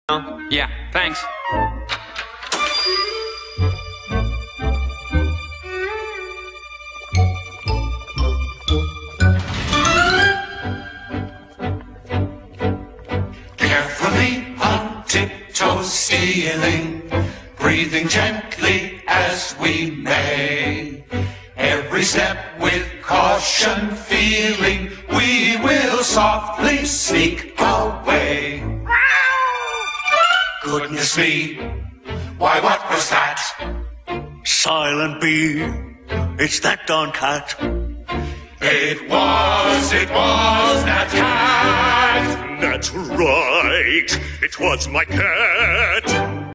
Oh, yeah, thanks. Carefully on tiptoe stealing, breathing gently as we may. Every step with caution feeling, we will softly sneak away. Goodness me, why what was that? Silent bee, it's that darn cat. It was that cat. That's right, it was my cat.